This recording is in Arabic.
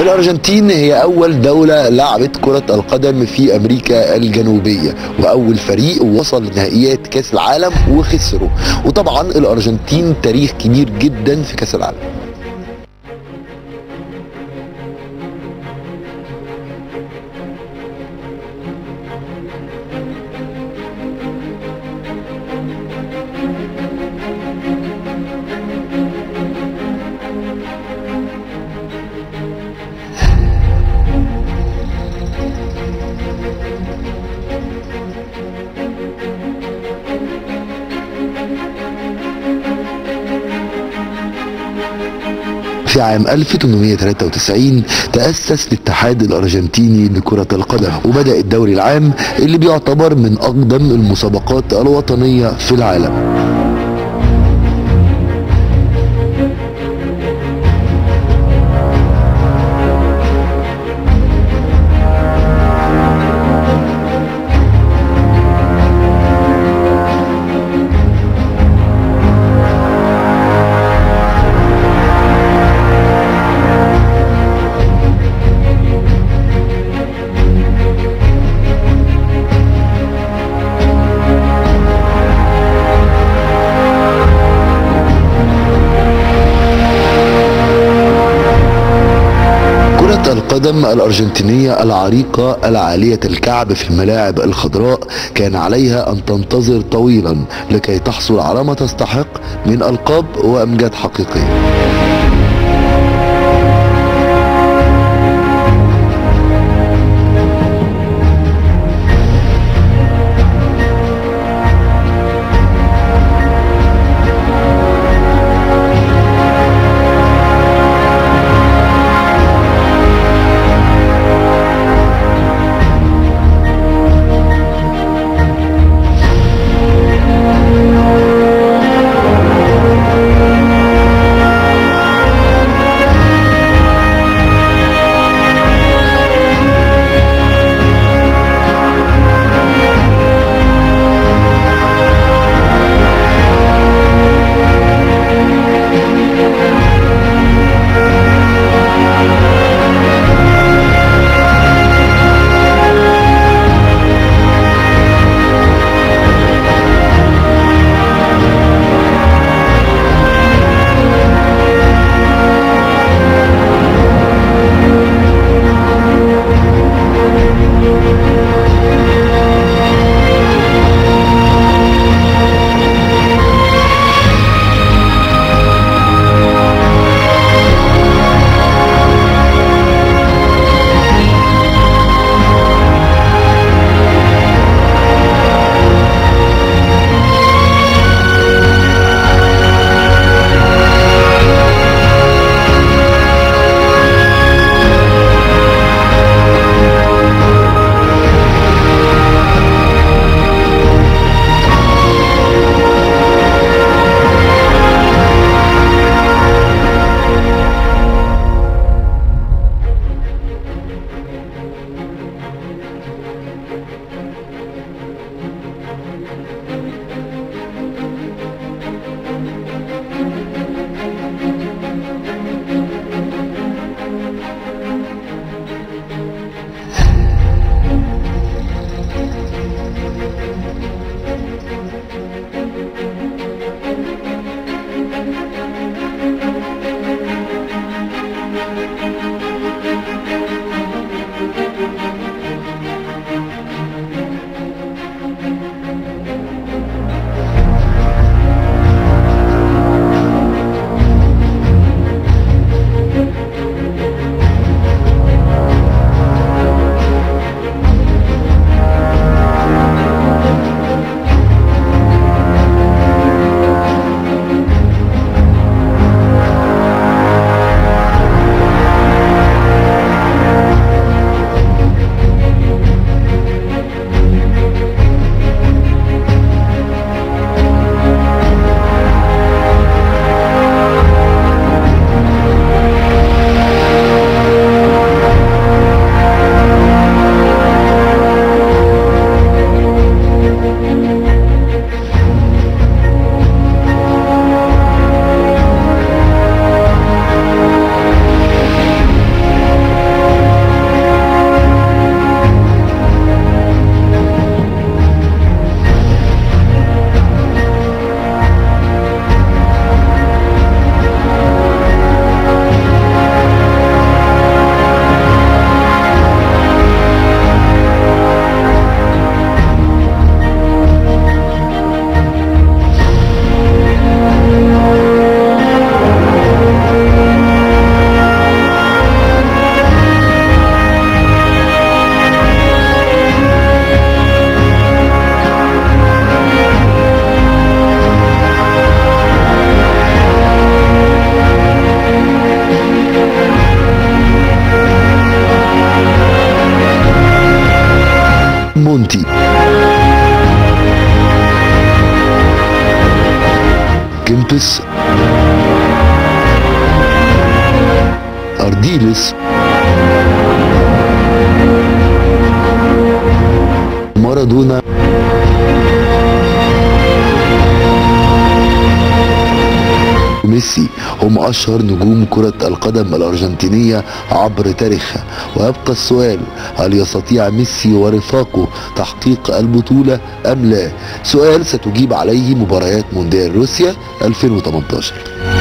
الأرجنتين هي أول دولة لعبت كرة القدم في أمريكا الجنوبية، وأول فريق وصل لنهائيات كأس العالم وخسروا. وطبعا الأرجنتين تاريخ كبير جدا في كأس العالم. في عام 1893 تأسس الاتحاد الأرجنتيني لكرة القدم، وبدأ الدوري العام اللي بيعتبر من أقدم المسابقات الوطنية في العالم. القدم الأرجنتينية العريقة العالية الكعب في الملاعب الخضراء كان عليها أن تنتظر طويلا لكي تحصل على ما تستحق من ألقاب وأمجاد حقيقية. مونتي، كيمبس، أرديلس، مارادونا، ميسي هم أشهر نجوم كرة القدم الأرجنتينية عبر تاريخها. ويبقى السؤال: هل يستطيع ميسي ورفاقه تحقيق البطولة أم لا؟ سؤال ستجيب عليه مباريات مونديال روسيا 2018.